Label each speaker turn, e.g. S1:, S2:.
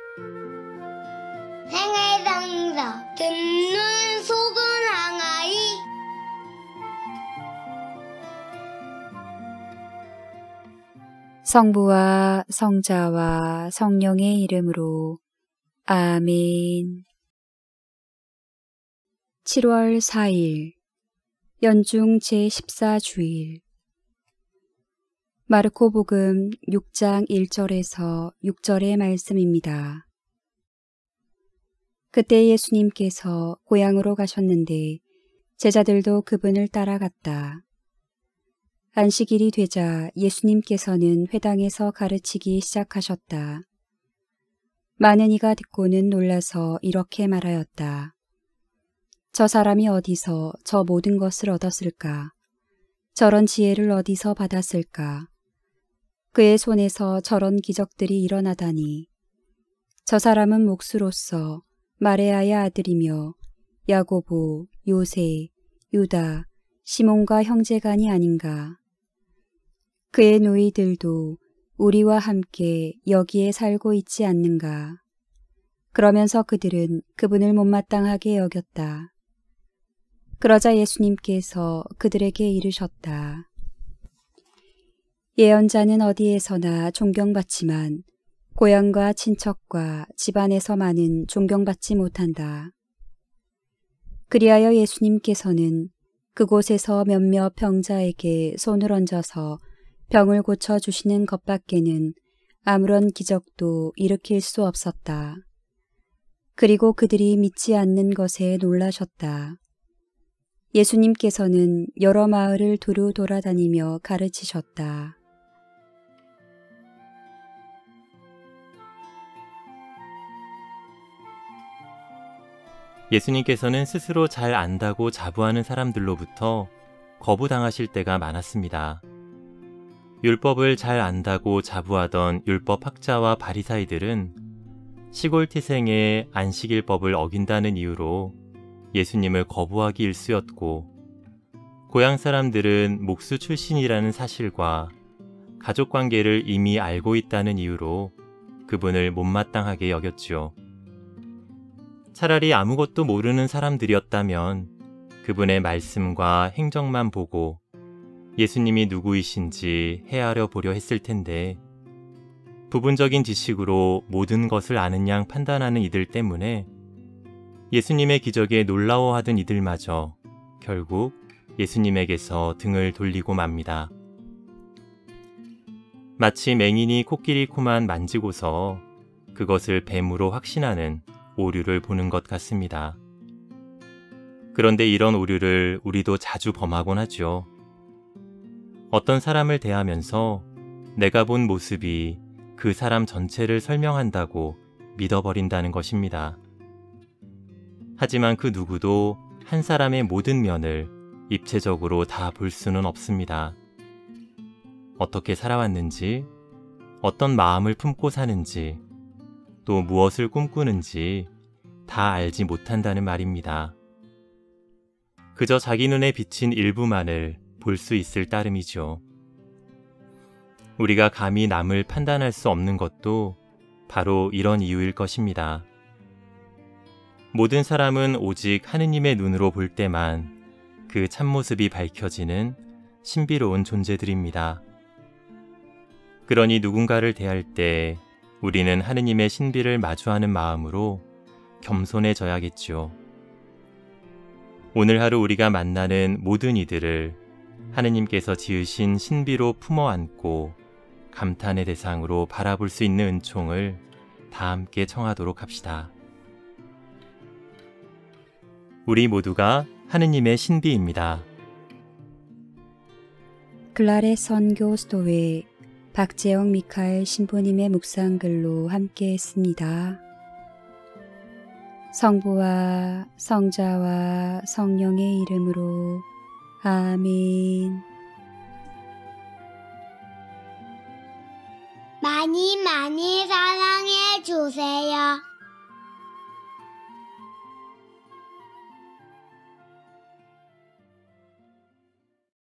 S1: 생애상사 듣는 속은 항아리.
S2: 성부와 성자와 성령의 이름으로 아멘. 7월 4일 연중 제14주일 마르코복음 6장 1절에서 6절의 말씀입니다. 그때 예수님께서 고향으로 가셨는데 제자들도 그분을 따라갔다. 안식일이 되자 예수님께서는 회당에서 가르치기 시작하셨다. 많은 이가 듣고는 놀라서 이렇게 말하였다. 저 사람이 어디서 저 모든 것을 얻었을까? 저런 지혜를 어디서 받았을까? 그의 손에서 저런 기적들이 일어나다니. 저 사람은 목수로서 마레아의 아들이며 야고보, 요세, 유다, 시몬과 형제간이 아닌가. 그의 노이들도 우리와 함께 여기에 살고 있지 않는가. 그러면서 그들은 그분을 못마땅하게 여겼다. 그러자 예수님께서 그들에게 이르셨다. 예언자는 어디에서나 존경받지만 고향과 친척과 집안에서만은 존경받지 못한다. 그리하여 예수님께서는 그곳에서 몇몇 병자에게 손을 얹어서 병을 고쳐주시는 것밖에는 아무런 기적도 일으킬 수 없었다. 그리고 그들이 믿지 않는 것에 놀라셨다. 예수님께서는 여러 마을을 두루 돌아다니며 가르치셨다.
S3: 예수님께서는 스스로 잘 안다고 자부하는 사람들로부터 거부당하실 때가 많았습니다. 율법을 잘 안다고 자부하던 율법학자와 바리사이들은 시골 태생의 안식일법을 어긴다는 이유로 예수님을 거부하기 일쑤였고, 고향 사람들은 목수 출신이라는 사실과 가족관계를 이미 알고 있다는 이유로 그분을 못마땅하게 여겼지요. 차라리 아무것도 모르는 사람들이었다면 그분의 말씀과 행정만 보고 예수님이 누구이신지 헤아려 보려 했을 텐데, 부분적인 지식으로 모든 것을 아는 양 판단하는 이들 때문에 예수님의 기적에 놀라워하던 이들마저 결국 예수님에게서 등을 돌리고 맙니다. 마치 맹인이 코끼리 코만 만지고서 그것을 뱀으로 확신하는 오류를 보는 것 같습니다. 그런데 이런 오류를 우리도 자주 범하곤 하죠. 어떤 사람을 대하면서 내가 본 모습이 그 사람 전체를 설명한다고 믿어버린다는 것입니다. 하지만 그 누구도 한 사람의 모든 면을 입체적으로 다 볼 수는 없습니다. 어떻게 살아왔는지, 어떤 마음을 품고 사는지, 또 무엇을 꿈꾸는지 다 알지 못한다는 말입니다. 그저 자기 눈에 비친 일부만을 볼 수 있을 따름이죠. 우리가 감히 남을 판단할 수 없는 것도 바로 이런 이유일 것입니다. 모든 사람은 오직 하느님의 눈으로 볼 때만 그 참모습이 밝혀지는 신비로운 존재들입니다. 그러니 누군가를 대할 때 우리는 하느님의 신비를 마주하는 마음으로 겸손해져야겠지요. 오늘 하루 우리가 만나는 모든 이들을 하느님께서 지으신 신비로 품어 안고 감탄의 대상으로 바라볼 수 있는 은총을 다 함께 청하도록 합시다. 우리 모두가 하느님의 신비입니다.
S2: 글라레 선교 수도회 박재영 미카엘 신부님의 묵상글로 함께 했습니다. 성부와 성자와 성령의 이름으로 아멘.
S1: 많이 많이 사랑해 주세요.